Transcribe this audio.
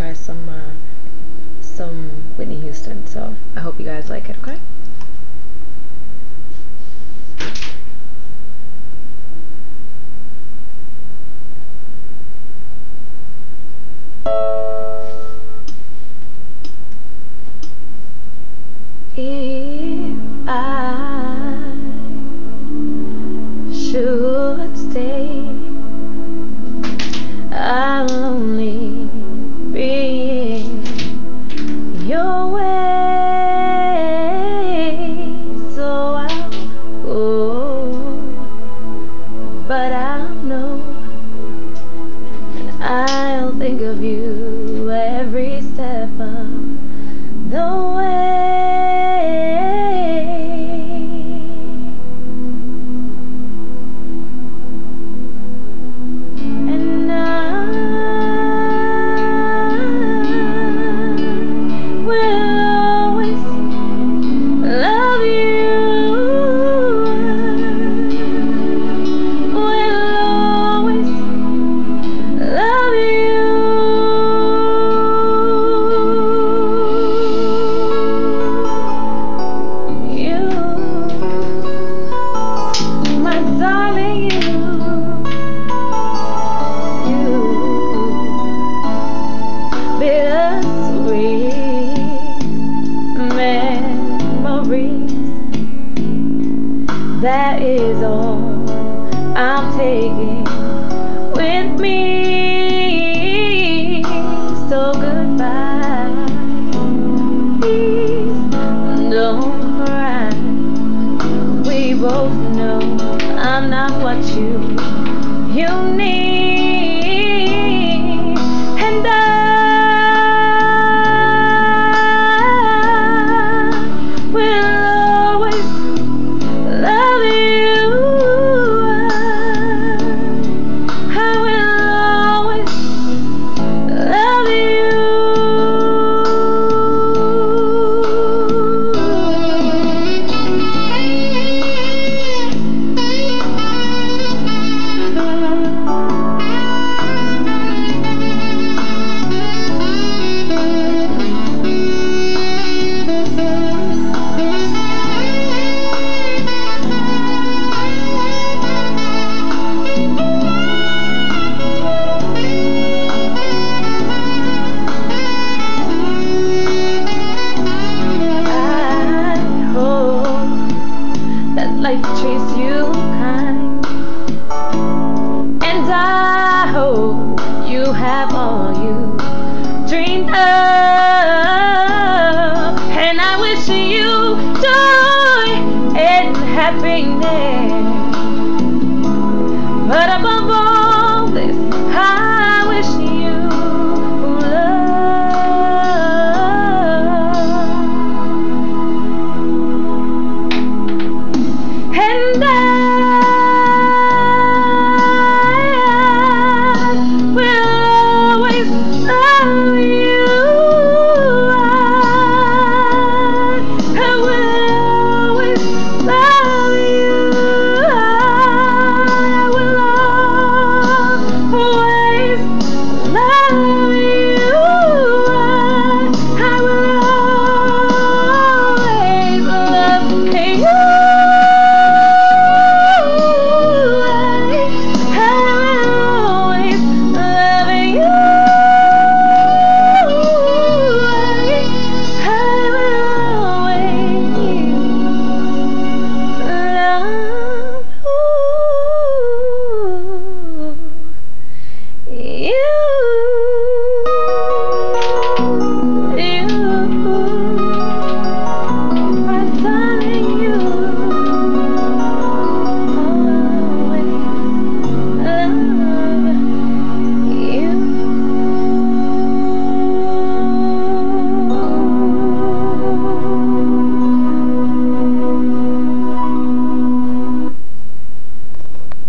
try some Whitney Houston. So I hope you guys like it. Okay. If I should stay, I'll only be in your way, so I'll go, but I'll know, and I'll think of you every step of the way. That is all I'm taking with me. So goodbye, please don't cry. We both know I'm not what you need, and I will always love you. I will always love you. Life treats you kind, and I hope you have all you dreamed of.